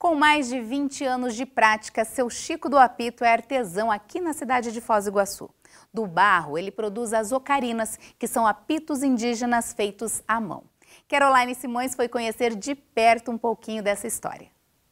Com mais de 20 anos de prática, seu Chico do Apito é artesão aqui na cidade de Foz do Iguaçu. Do barro, ele produz as ocarinas, que são apitos indígenas feitos à mão. Caroline Simões foi conhecer de perto um pouquinho dessa história.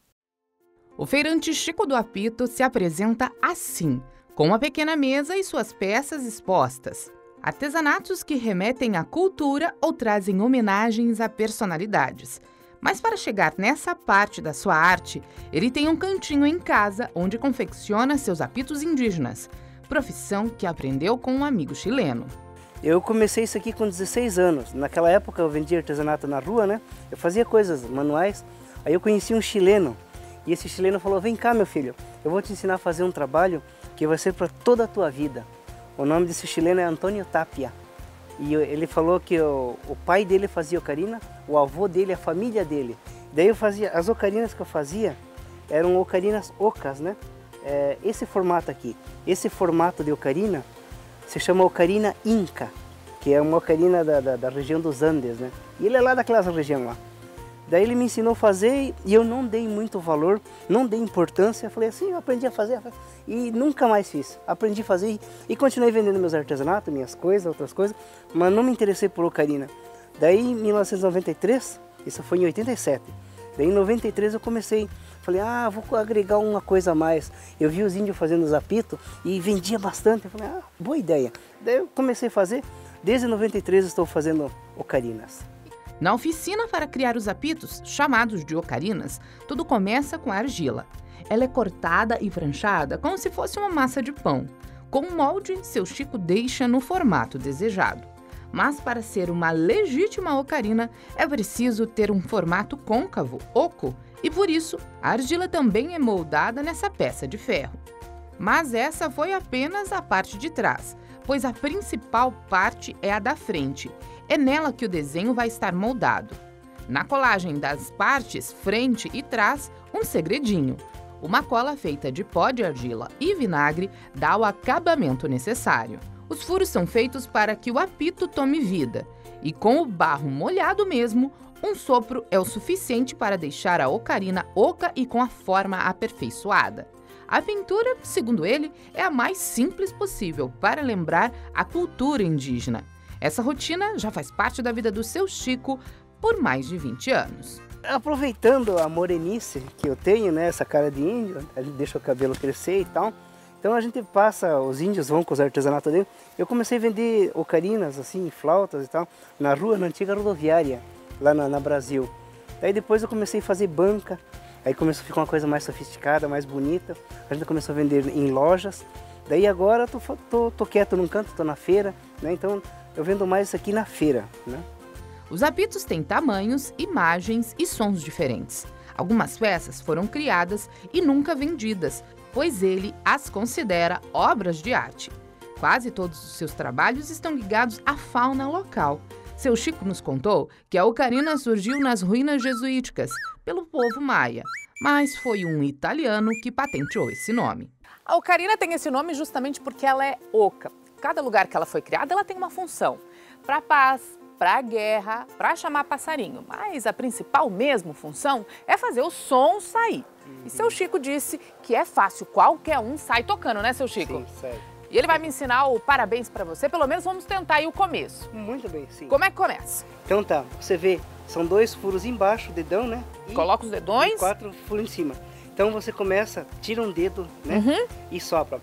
O feirante Chico do Apito se apresenta assim, com uma pequena mesa e suas peças expostas. Artesanatos que remetem à cultura ou trazem homenagens a personalidades. Mas para chegar nessa parte da sua arte, ele tem um cantinho em casa onde confecciona seus apitos indígenas, profissão que aprendeu com um amigo chileno. Eu comecei isso aqui com 16 anos. Naquela época eu vendia artesanato na rua, né? Eu fazia coisas manuais. Aí eu conheci um chileno e esse chileno falou: vem cá, meu filho, eu vou te ensinar a fazer um trabalho que vai ser para toda a tua vida. O nome desse chileno é Antônio Tapia. E ele falou que o pai dele fazia ocarina, o avô dele, a família dele. Daí eu fazia, as ocarinas que eu fazia eram ocarinas ocas, né? Esse formato aqui, esse formato de ocarina se chama ocarina inca, que é uma ocarina da região dos Andes, né? E ele é lá daquela região lá. Daí ele me ensinou a fazer e eu não dei muito valor, não dei importância. Falei assim, eu aprendi a fazer e nunca mais fiz. Aprendi a fazer e continuei vendendo meus artesanatos, minhas coisas, outras coisas, mas não me interessei por ocarina. Daí em 1993, isso foi em 87, daí em 93 eu comecei, falei, vou agregar uma coisa a mais. Eu vi os índios fazendo os apitos e vendia bastante, eu falei, boa ideia. Daí eu comecei a fazer, desde 93 estou fazendo ocarinas. Na oficina para criar os apitos, chamados de ocarinas, tudo começa com a argila. Ela é cortada e pranchada como se fosse uma massa de pão. Com o molde, seu Chico deixa no formato desejado. Mas para ser uma legítima ocarina, é preciso ter um formato côncavo, oco, e por isso a argila também é moldada nessa peça de ferro. Mas essa foi apenas a parte de trás, pois a principal parte é a da frente. É nela que o desenho vai estar moldado. Na colagem das partes, frente e trás, um segredinho. Uma cola feita de pó de argila e vinagre dá o acabamento necessário. Os furos são feitos para que o apito tome vida. E com o barro molhado mesmo, um sopro é o suficiente para deixar a ocarina oca e com a forma aperfeiçoada. A pintura, segundo ele, é a mais simples possível para lembrar a cultura indígena. Essa rotina já faz parte da vida do seu Chico por mais de 20 anos. Aproveitando a morenice que eu tenho, né, essa cara de índio, a gente deixa o cabelo crescer e tal. Então a gente passa, os índios vão com os artesanatos dele. Eu comecei a vender ocarinas, assim, flautas e tal, na rua, na antiga rodoviária, lá na Brasil. Daí depois eu comecei a fazer banca, aí começou a ficar uma coisa mais sofisticada, mais bonita. A gente começou a vender em lojas. Daí agora tô quieto num canto, tô na feira, né, então eu vendo mais isso aqui na feira, né? Os apitos têm tamanhos, imagens e sons diferentes. Algumas peças foram criadas e nunca vendidas, pois ele as considera obras de arte. Quase todos os seus trabalhos estão ligados à fauna local. Seu Chico nos contou que a ocarina surgiu nas ruínas jesuíticas, pelo povo maia, mas foi um italiano que patenteou esse nome. A ocarina tem esse nome justamente porque ela é oca. Cada lugar que ela foi criada, ela tem uma função. Para a paz, para a guerra, para chamar passarinho. Mas a principal mesmo função é fazer o som sair. E seu Chico disse que é fácil, qualquer um sai tocando, né, seu Chico? Sim, sério. E ele vai me ensinar o parabéns para você, pelo menos vamos tentar aí o começo. Muito bem, sim. Como é que começa? Então tá, você vê, são 2 furos embaixo, dedão, né? Coloca os dedões. E 4 furos em cima. Então você começa, tira um dedo, né? E sopra.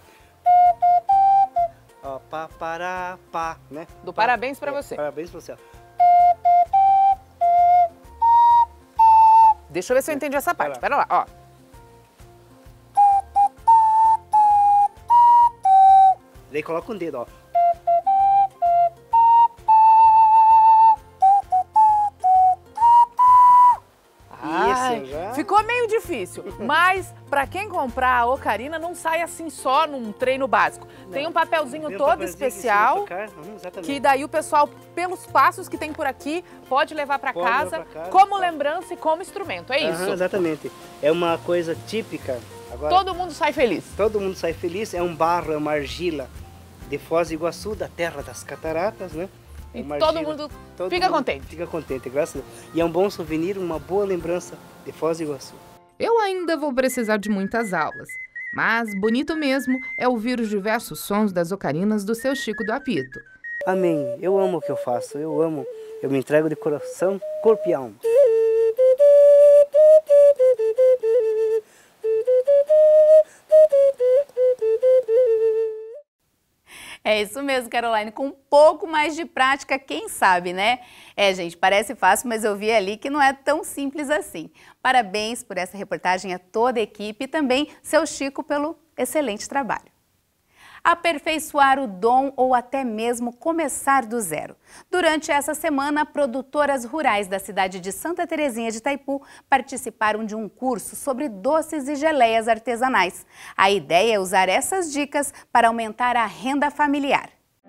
Ó, pá, pará, pá, né? Do parabéns pra você. Parabéns pra você, ó. Deixa eu ver se eu entendi essa parte. Pera lá, ó. Daí coloca um dedo, ó. Ai, já... Ficou meio difícil, mas para quem comprar a ocarina não sai assim só num treino básico. Não. Tem um papelzinho todo especial que daí o pessoal, pelos passos que tem por aqui, pode levar para casa como lembrança e como instrumento, é isso? Exatamente, é uma coisa típica. Agora, todo mundo sai feliz. Todo mundo sai feliz, é um barro, é uma argila de Foz do Iguaçu, da terra das cataratas, né? E todo mundo fica contente. Fica contente, graças a Deus. E é um bom souvenir, uma boa lembrança de Foz do Iguaçu. Eu ainda vou precisar de muitas aulas, mas bonito mesmo é ouvir os diversos sons das ocarinas do seu Chico do Apito. Amém. Eu amo o que eu faço, eu amo. Eu me entrego de coração, corpo e alma. É isso mesmo, Caroline, com um pouco mais de prática, quem sabe, né? Gente, parece fácil, mas eu vi ali que não é tão simples assim. Parabéns por essa reportagem a toda a equipe e também seu Chico pelo excelente trabalho. Aperfeiçoar o dom ou até mesmo começar do zero. Durante essa semana, produtoras rurais da cidade de Santa Terezinha de Itaipu participaram de um curso sobre doces e geleias artesanais. A ideia é usar essas dicas para aumentar a renda familiar.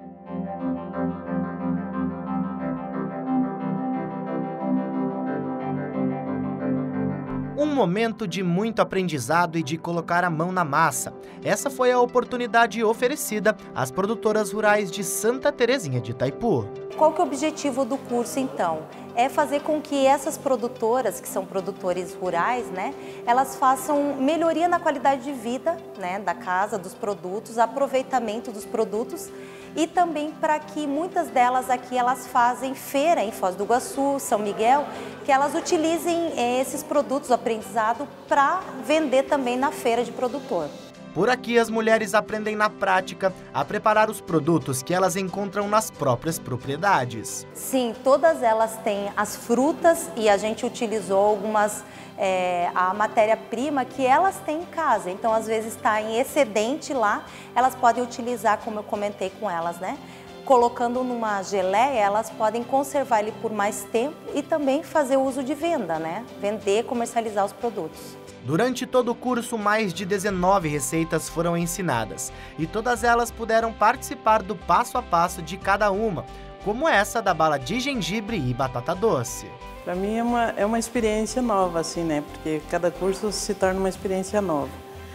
Um momento de muito aprendizado e de colocar a mão na massa. Essa foi a oportunidade oferecida às produtoras rurais de Santa Terezinha de Itaipu. Qual que é o objetivo do curso, então? É fazer com que essas produtoras, que são produtores rurais, né, elas façam melhoria na qualidade de vida, né, da casa, dos produtos, aproveitamento dos produtos e também para que muitas delas aqui elas fazem feira em Foz do Iguaçu, São Miguel, que elas utilizem esses produtos, o aprendizado, para vender também na feira de produtor. Por aqui, as mulheres aprendem na prática a preparar os produtos que elas encontram nas próprias propriedades. Sim, todas elas têm as frutas e a gente utilizou algumas, a matéria-prima que elas têm em casa. Então, às vezes está em excedente lá, elas podem utilizar, como eu comentei com elas, né? Colocando numa geleia, elas podem conservar ele por mais tempo e também fazer uso de venda, né? Vender, comercializar os produtos. Durante todo o curso, mais de 19 receitas foram ensinadas e todas elas puderam participar do passo a passo de cada uma, como essa da bala de gengibre e batata doce. Para mim é uma experiência nova, assim, né? Porque cada curso se torna uma experiência nova.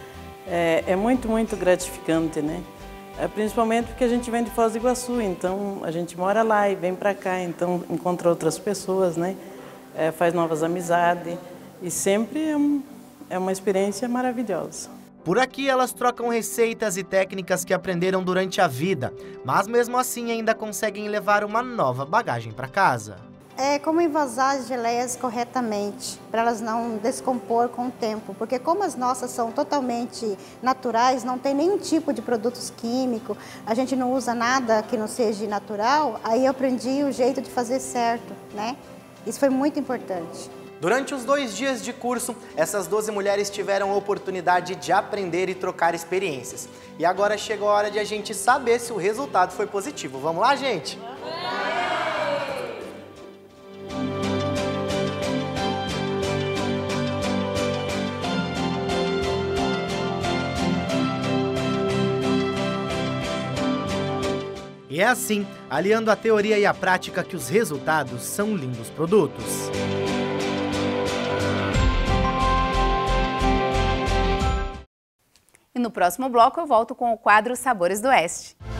É muito, muito gratificante, né? Principalmente porque a gente vem de Foz do Iguaçu, então a gente mora lá e vem para cá, então encontra outras pessoas, né? Faz novas amizades e sempre é uma experiência maravilhosa. Por aqui elas trocam receitas e técnicas que aprenderam durante a vida, mas mesmo assim ainda conseguem levar uma nova bagagem para casa. Como envasar as geleias corretamente, para elas não descompor com o tempo, porque como as nossas são totalmente naturais, não tem nenhum tipo de produtos químicos, a gente não usa nada que não seja natural, aí eu aprendi o jeito de fazer certo, né? Isso foi muito importante. Durante os 2 dias de curso, essas 12 mulheres tiveram a oportunidade de aprender e trocar experiências. E agora chegou a hora de a gente saber se o resultado foi positivo. Vamos lá, gente? E é assim, aliando a teoria e a prática, que os resultados são lindos produtos. E no próximo bloco eu volto com o quadro Sabores do Oeste.